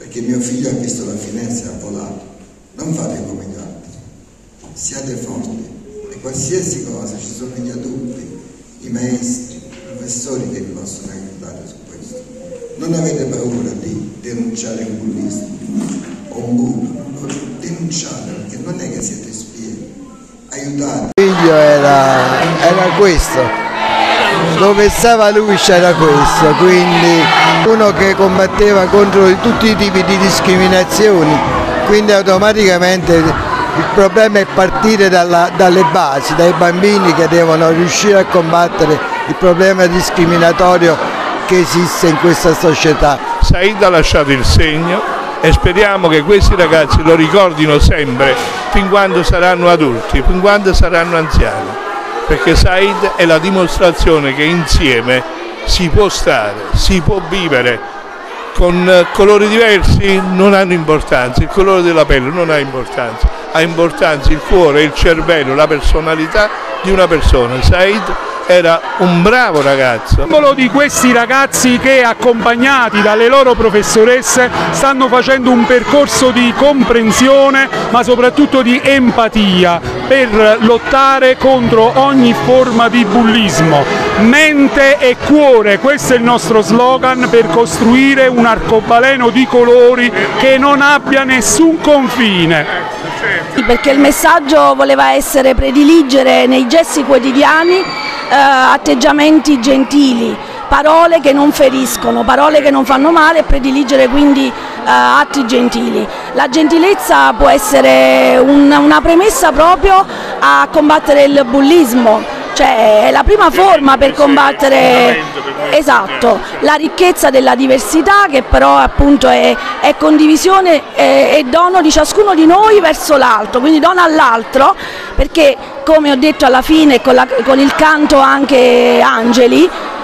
perché mio figlio ha visto la finestra, ha volato. Non fate come gli altri, siate forti e qualsiasi cosa, ci sono gli adulti, i maestri, i professori che vi possono aiutare su questo. Non avete paura di denunciare un bullismo o un bullo, denunciate, perché non è che siete spie, aiutate. Il figlio era questo. Dove stava lui c'era questo, quindi uno che combatteva contro tutti i tipi di discriminazioni, quindi automaticamente il problema è partire dalle basi, dai bambini che devono riuscire a combattere il problema discriminatorio che esiste in questa società. Said ha lasciato il segno e speriamo che questi ragazzi lo ricordino sempre fin quando saranno adulti, fin quando saranno anziani. Perché Said è la dimostrazione che insieme si può stare, si può vivere, con colori diversi non hanno importanza, il colore della pelle non ha importanza, ha importanza il cuore, il cervello, la personalità di una persona. Said era un bravo ragazzo. Simbolo di questi ragazzi che, accompagnati dalle loro professoresse, stanno facendo un percorso di comprensione ma soprattutto di empatia per lottare contro ogni forma di bullismo. Mente e cuore, questo è il nostro slogan per costruire un arcobaleno di colori che non abbia nessun confine. Perché il messaggio voleva essere prediligere nei gesti quotidiani atteggiamenti gentili, parole che non feriscono, parole che non fanno male, e prediligere quindi atti gentili. La gentilezza può essere una premessa proprio a combattere il bullismo, cioè è la prima forma per combattere, esatto, la ricchezza della diversità, che però appunto è condivisione e dono di ciascuno di noi verso l'altro, quindi dono all'altro, perché come ho detto alla fine con il canto anche Angeli,